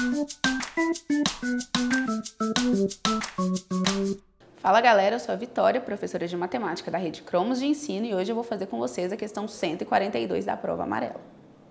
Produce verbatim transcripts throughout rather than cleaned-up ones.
Fala galera, eu sou a Vitória, professora de matemática da Rede Cromos de Ensino, e hoje eu vou fazer com vocês a questão cento e quarenta e dois da prova amarela.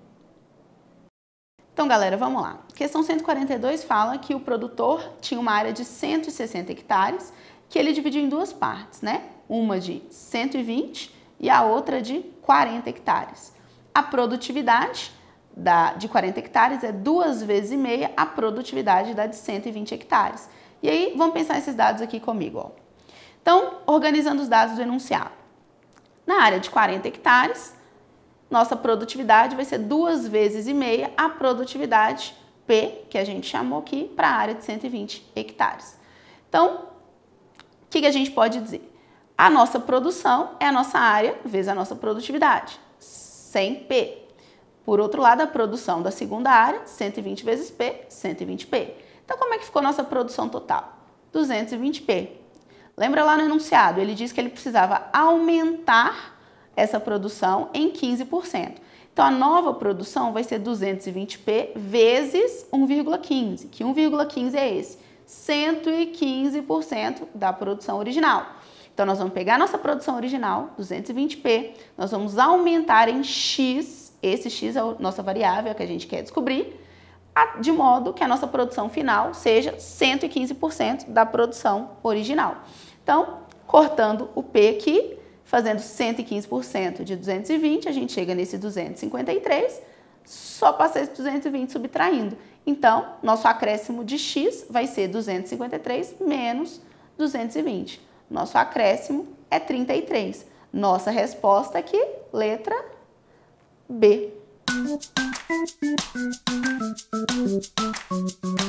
Então galera, vamos lá. Questão cento e quarenta e dois fala que o produtor tinha uma área de cento e sessenta hectares que ele dividiu em duas partes, né? Uma de cento e vinte e a outra de quarenta hectares. A produtividade da, de quarenta hectares é duas vezes e meia a produtividade da de cento e vinte hectares. E aí, vamos pensar esses dados aqui comigo, ó. Então, organizando os dados do enunciado. Na área de quarenta hectares, nossa produtividade vai ser duas vezes e meia a produtividade P, que a gente chamou aqui, para a área de cento e vinte hectares. Então, o que, que a gente pode dizer? A nossa produção é a nossa área vezes a nossa produtividade, cem P. Por outro lado, a produção da segunda área, cento e vinte vezes P, cento e vinte P. Então, como é que ficou a nossa produção total? duzentos e vinte P. Lembra lá no enunciado, ele disse que ele precisava aumentar essa produção em quinze por cento. Então, a nova produção vai ser duzentos e vinte P vezes um vírgula quinze, que um vírgula quinze é esse, cento e quinze por cento da produção original. Então, nós vamos pegar a nossa produção original, duzentos e vinte P, nós vamos aumentar em X, esse X é a nossa variável que a gente quer descobrir, de modo que a nossa produção final seja cento e quinze por cento da produção original. Então, cortando o P aqui, fazendo cento e quinze por cento de duzentos e vinte, a gente chega nesse duzentos e cinquenta e três, só passar esse duzentos e vinte subtraindo. Então, nosso acréscimo de X vai ser duzentos e cinquenta e três menos duzentos e vinte. Nosso acréscimo é trinta e três. Nossa resposta aqui, letra B.